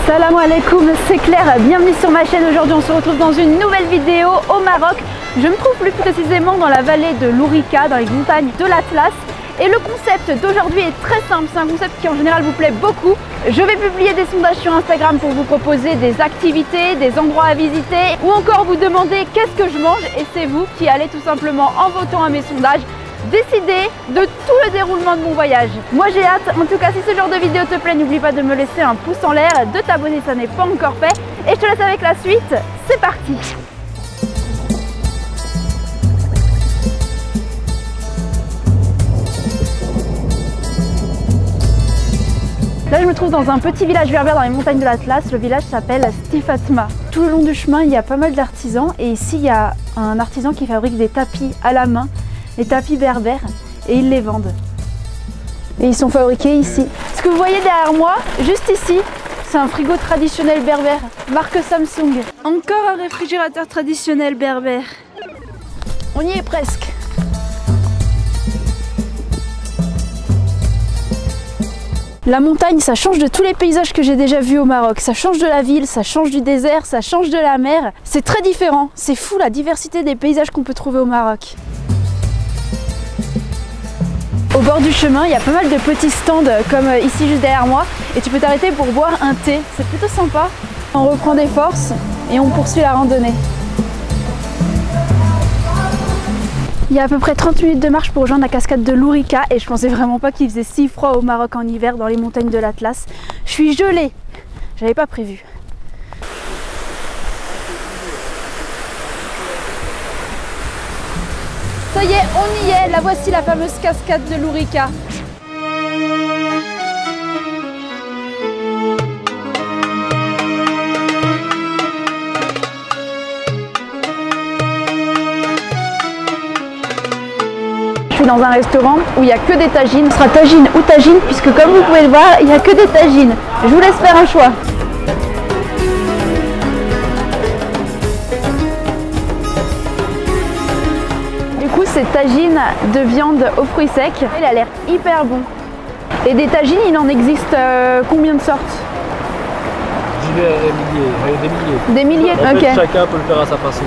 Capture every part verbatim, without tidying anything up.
Salam alaikum, c'est Claire, bienvenue sur ma chaîne. Aujourd'hui on se retrouve dans une nouvelle vidéo au Maroc. Je me trouve plus précisément dans la vallée de l'Ourika, dans les montagnes de l'Atlas. Et le concept d'aujourd'hui est très simple, c'est un concept qui en général vous plaît beaucoup. Je vais publier des sondages sur Instagram pour vous proposer des activités, des endroits à visiter ou encore vous demander qu'est-ce que je mange, et c'est vous qui allez tout simplement, en votant à mes sondages, décider de tout le déroulement de mon voyage. Moi j'ai hâte. En tout cas, si ce genre de vidéo te plaît, n'oublie pas de me laisser un pouce en l'air, de t'abonner si ça n'est pas encore fait, et je te laisse avec la suite. C'est parti. Là je me trouve dans un petit village berbère dans les montagnes de l'Atlas. Le village s'appelle Sidi Fatma. Tout le long du chemin il y a pas mal d'artisans, et ici il y a un artisan qui fabrique des tapis à la main, les tapis berbères, et ils les vendent. Et ils sont fabriqués ici. Ce que vous voyez derrière moi, juste ici, c'est un frigo traditionnel berbère, marque Samsung. Encore un réfrigérateur traditionnel berbère. On y est presque. La montagne, ça change de tous les paysages que j'ai déjà vus au Maroc. Ça change de la ville, ça change du désert, ça change de la mer. C'est très différent. C'est fou la diversité des paysages qu'on peut trouver au Maroc. Au bord du chemin, il y a pas mal de petits stands comme ici juste derrière moi, et tu peux t'arrêter pour boire un thé. C'est plutôt sympa. On reprend des forces et on poursuit la randonnée. Il y a à peu près trente minutes de marche pour rejoindre la cascade de l'Ourika, et je pensais vraiment pas qu'il faisait si froid au Maroc en hiver dans les montagnes de l'Atlas. Je suis gelée. J'avais pas prévu. Ça y est, on y est, la voici, la fameuse cascade de l'Ourika. Je suis dans un restaurant où il n'y a que des tagines. Ce sera tagine ou tagine, puisque comme vous pouvez le voir, il n'y a que des tagines. Je vous laisse faire un choix. C'est tagine de viande aux fruits secs. Il a l'air hyper bon. Et des tagines, il en existe euh, combien de sortes? Des milliers. Des milliers, en ok. Fait, chacun peut le faire à sa façon.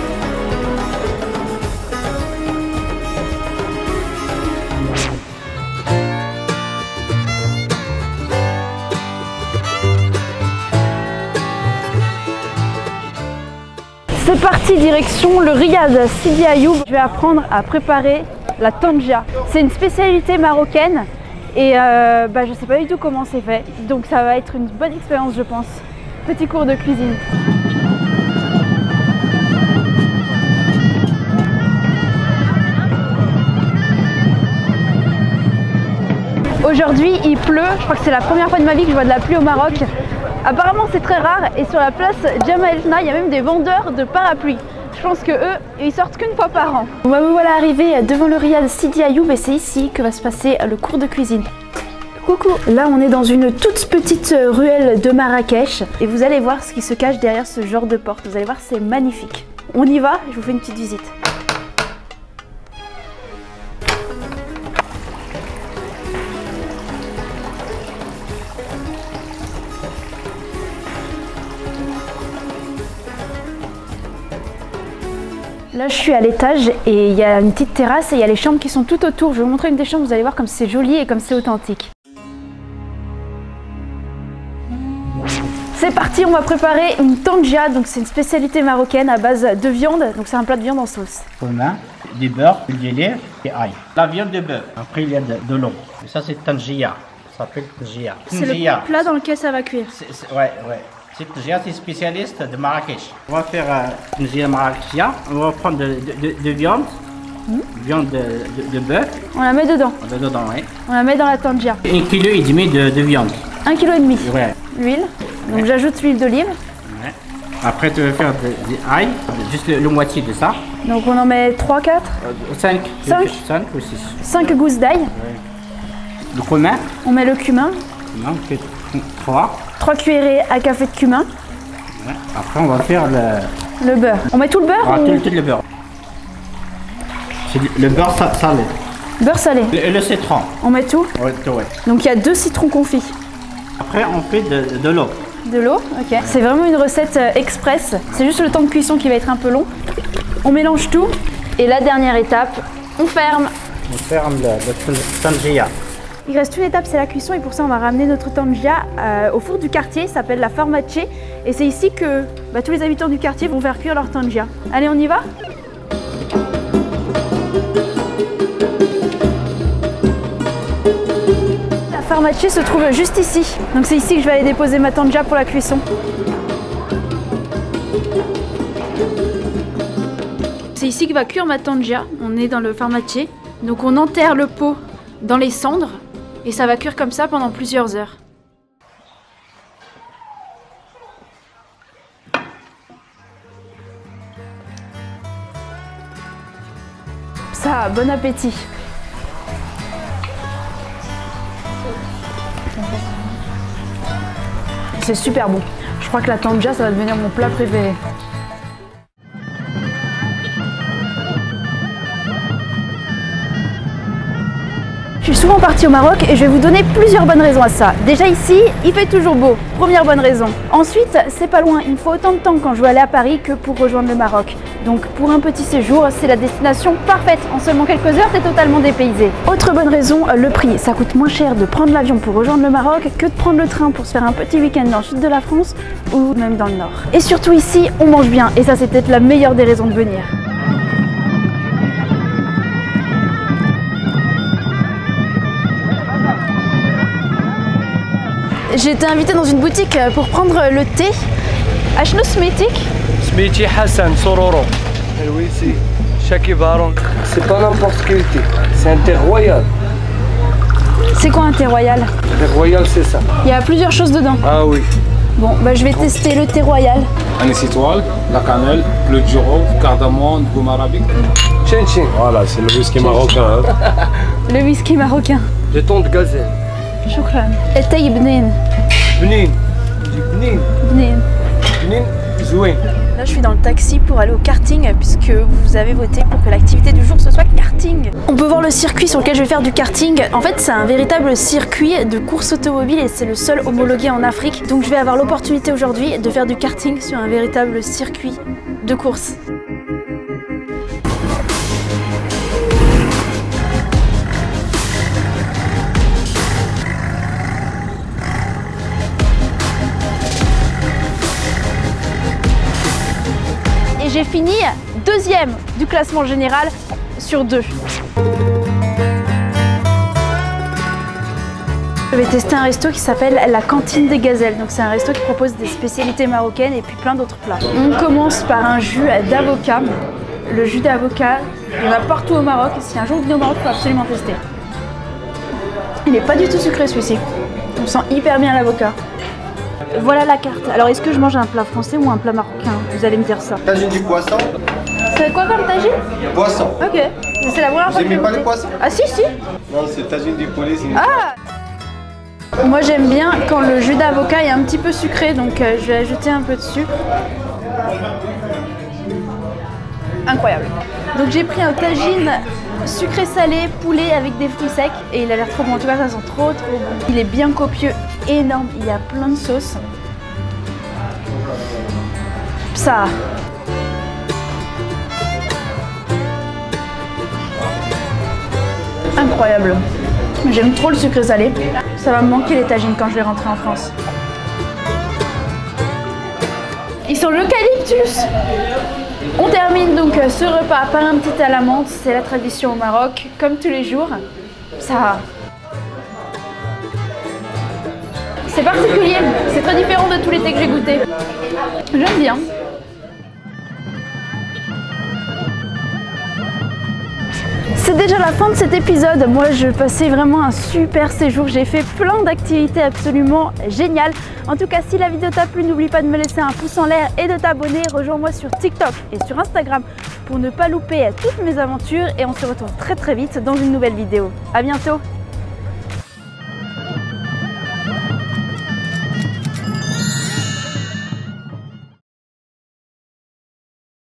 C'est parti, direction le riad Sidi Ayoub. Je vais apprendre à préparer la tandja. C'est une spécialité marocaine et euh, bah, je ne sais pas du tout comment c'est fait. Donc ça va être une bonne expérience, je pense. Petit cours de cuisine. Aujourd'hui il pleut, je crois que c'est la première fois de ma vie que je vois de la pluie au Maroc. Apparemment c'est très rare, et sur la place Jemaa El Fna il y a même des vendeurs de parapluies. Je pense que eux, ils sortent qu'une fois par an. Bon, bah, me voilà arrivé devant le riad Sidi Ayoub, et c'est ici que va se passer le cours de cuisine. Coucou. Là on est dans une toute petite ruelle de Marrakech, et vous allez voir ce qui se cache derrière ce genre de porte. Vous allez voir, c'est magnifique. On y va, je vous fais une petite visite. Là je suis à l'étage et il y a une petite terrasse et il y a les chambres qui sont tout autour. Je vais vous montrer une des chambres, vous allez voir comme c'est joli et comme c'est authentique. C'est parti, on va préparer une tandja, donc c'est une spécialité marocaine à base de viande, donc c'est un plat de viande en sauce. Romain, du beurre, du lait et ail. La viande de bœuf, après il y a de, de l'eau. Ça c'est tandja, ça s'appelle tandja. C'est le plat dans lequel ça va cuire. C'est, c'est, ouais, ouais. Tandja, c'est spécialiste de Marrakech. On va faire euh, une tandja marrakechia. On va prendre de, de, de, de viande, mmh. viande de, de, de bœuf. On la met dedans. On la met dedans, oui. On la met dans la tandja. Un kilo et demi de, de viande. Un kilo et demi. Ouais. L'huile. Donc ouais. J'ajoute l'huile d'olive. Ouais. Après tu vas faire des de ail, juste le, le moitié de ça. Donc on en met trois, quatre cinq. cinq ou six. cinq gousses d'ail. Ouais. Le cumin. On met le cumin. Non, on fait trois. trois cuillerées à café de cumin. Ouais. Après on va faire le... Le beurre. On met tout le beurre ah, ou... tout, tout le beurre. C'est le beurre salé. Beurre salé. Et le citron. On met tout? Ouais, tout, ouais. Donc il y a deux citrons confits. Après on fait de, de l'eau. de l'eau. Ok. C'est vraiment une recette express. C'est juste le temps de cuisson qui va être un peu long. On mélange tout. Et la dernière étape, on ferme. On ferme le, le tangia. Il reste une étape, c'est la cuisson. Et pour ça, on va ramener notre tangia euh, au four du quartier. Ça s'appelle la Formace. Et c'est ici que bah, tous les habitants du quartier vont faire cuire leur tangia. Allez, on y va? La Formace se trouve juste ici. Donc c'est ici que je vais aller déposer ma tangia pour la cuisson. C'est ici que va cuire ma tangia. On est dans le Formace. Donc on enterre le pot dans les cendres et ça va cuire comme ça pendant plusieurs heures. Ça, bon appétit. C'est super bon. Je crois que la tangia, ça va devenir mon plat préféré. Je suis souvent partie au Maroc et je vais vous donner plusieurs bonnes raisons à ça. Déjà ici, il fait toujours beau. Première bonne raison. Ensuite, c'est pas loin. Il me faut autant de temps quand je veux aller à Paris que pour rejoindre le Maroc. Donc pour un petit séjour, c'est la destination parfaite. En seulement quelques heures, t'es totalement dépaysé. Autre bonne raison, le prix. Ça coûte moins cher de prendre l'avion pour rejoindre le Maroc que de prendre le train pour se faire un petit week-end dans le sud de la France ou même dans le nord. Et surtout ici, on mange bien et ça c'est peut-être la meilleure des raisons de venir. J'ai été invitée dans une boutique pour prendre le thé. Ashno Smetik. Smeti Hassan Sororo. Oui, c'est Shaki Baron. C'est pas n'importe quel thé, c'est un thé royal. C'est quoi un thé royal? Le thé royal, c'est ça. Il y a plusieurs choses dedans. Ah oui. Bon, bah je vais tester le thé royal. Anis étoile, la cannelle, le girofle, cardamome, goût arabique. Chin chin. Voilà, c'est le whisky marocain. Hein. Le whisky marocain. Jeton de gazelle. Shukran. Et thé bnin. Bnin. Bnin. Bnin. Bnin. Zouin. Là, je suis dans le taxi pour aller au karting puisque vous avez voté pour que l'activité du jour ce soit karting. On peut voir le circuit sur lequel je vais faire du karting. En fait, c'est un véritable circuit de course automobile et c'est le seul homologué en Afrique. Donc, je vais avoir l'opportunité aujourd'hui de faire du karting sur un véritable circuit de course. J'ai fini deuxième du classement général sur deux. Je vais tester un resto qui s'appelle la Cantine des Gazelles. Donc c'est un resto qui propose des spécialités marocaines et puis plein d'autres plats. On commence par un jus d'avocat. Le jus d'avocat, il y en a partout au Maroc. Si un jour vous venez au Maroc, il faut absolument tester. Il n'est pas du tout sucré celui-ci. On sent hyper bien l'avocat. Voilà la carte. Alors est-ce que je mange un plat français ou un plat marocain? Vous allez me dire ça. Tagine du poisson. C'est quoi comme tagine? Poisson. Ok. C'est la première fois que je Vous aimez pas goûte. les poissons? Ah si si. Non, c'est tagine du poulet. Ah. Moi j'aime bien quand le jus d'avocat est un petit peu sucré, donc euh, je vais ajouter un peu dessus. Incroyable. Donc j'ai pris un tagine sucré salé poulet avec des fruits secs et il a l'air trop bon. En tout cas ça sent trop trop bon. Il est bien copieux, énorme, il y a plein de sauces. Ça. Incroyable. J'aime trop le sucré salé. Ça va me manquer les tagines quand je vais rentrer en France. Ils sont l'eucalyptus. On termine donc ce repas par un petit à la menthe. C'est la tradition au Maroc, comme tous les jours. Ça. C'est particulier. C'est très différent de tous les thés que j'ai goûtés. J'aime bien. C'est déjà la fin de cet épisode. Moi, je passais vraiment un super séjour. J'ai fait plein d'activités absolument géniales. En tout cas, si la vidéo t'a plu, n'oublie pas de me laisser un pouce en l'air et de t'abonner. Rejoins-moi sur TikTok et sur Instagram pour ne pas louper toutes mes aventures. Et on se retrouve très très vite dans une nouvelle vidéo. À bientôt!